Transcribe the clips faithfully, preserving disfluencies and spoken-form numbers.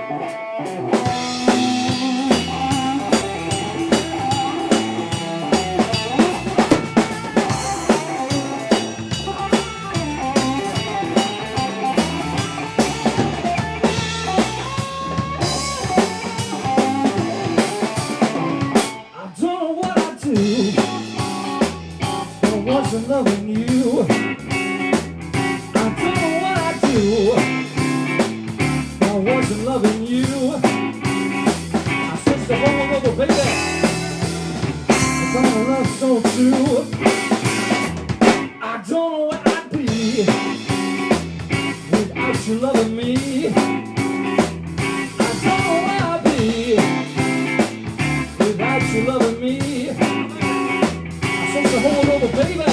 Loving you, I don't know what I'd do if I wasn't loving you. I sense the whole of a baby, I found a love so true. I don't know where I'd be without you loving me. I don't know where I'd be without you loving me. I sense the whole of a baby,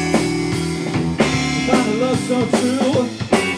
love so true.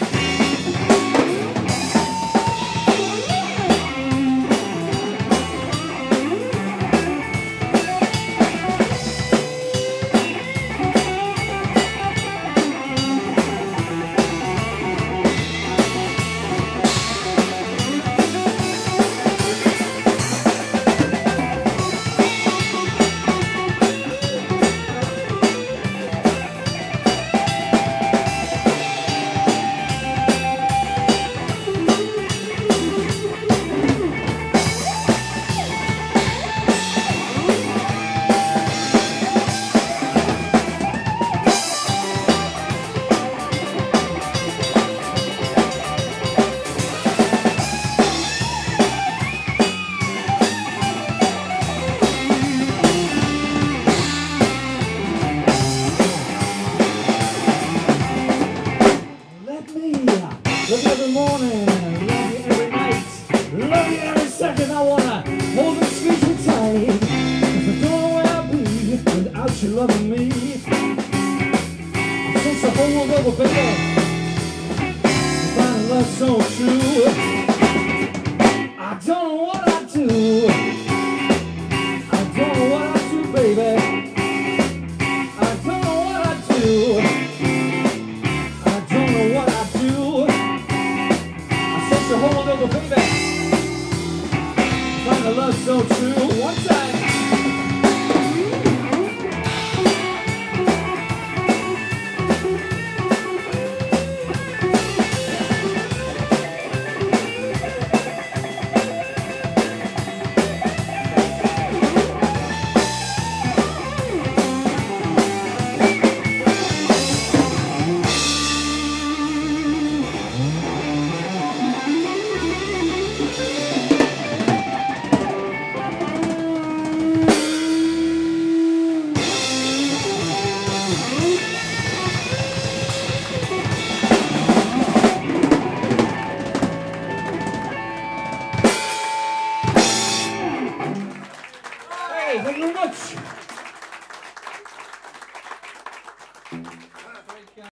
Love you every morning, love you every night, love you every second. I wanna hold you sweet and tight, 'cause I don't know where I'd be without you loving me. Since the whole world over, baby, I find love so true. I don't know what I'd do, I don't know what I'd do, baby. I don't know what I'd do, I don't know what I'd do. The whole of a baby, find the love so true. One time. Thank you very much.